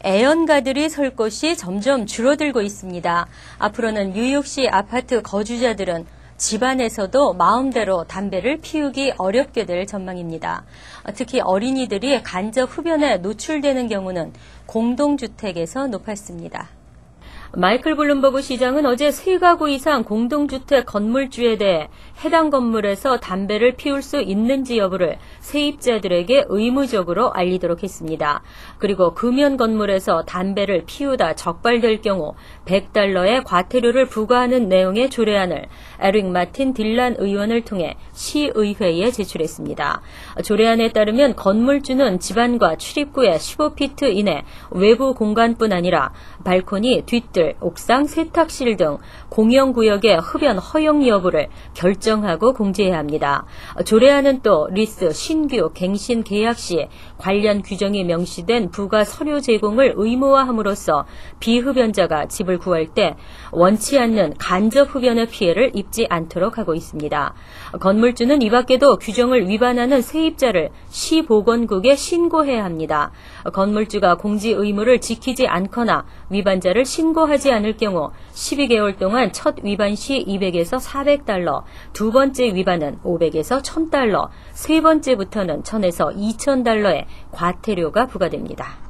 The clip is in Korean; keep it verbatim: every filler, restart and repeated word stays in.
애연가들이 설 곳이 점점 줄어들고 있습니다. 앞으로는 뉴욕시 아파트 거주자들은 집안에서도 마음대로 담배를 피우기 어렵게 될 전망입니다. 특히 어린이들이 간접 흡연에 노출되는 경우는 공동주택에서 높았습니다. 마이클 블룸버그 시장은 어제 세 가구 이상 공동주택 건물주에 대해 해당 건물에서 담배를 피울 수 있는지 여부를 세입자들에게 의무적으로 알리도록 했습니다. 그리고 금연 건물에서 담배를 피우다 적발될 경우 백 달러의 과태료를 부과하는 내용의 조례안을 에릭 마틴 딜란 의원을 통해 시의회에 제출했습니다. 조례안에 따르면 건물주는 집안과 출입구의 십오 피트 이내 외부 공간뿐 아니라 발코니, 뒷뜰, 옥상, 세탁실 등 공용구역의 흡연 허용 여부를 결정하고 공지해야 합니다. 조례안은 또 리스, 신규, 갱신 계약 시 관련 규정이 명시된 부가 서류 제공을 의무화함으로써 비흡연자가 집을 구할 때 원치 않는 간접 흡연의 피해를 입지 않도록 하고 있습니다. 건물주는 이 밖에도 규정을 위반하는 세입자를 시보건국에 신고해야 합니다. 건물주가 공지 의무를 지키지 않거나 위반자를 신고하지 않을 경우 십이 개월 동안 첫 위반 시 이백에서 사백 달러, 두 번째 위반은 오백에서 천 달러, 세 번째부터는 천에서 이천 달러의 과태료가 부과됩니다.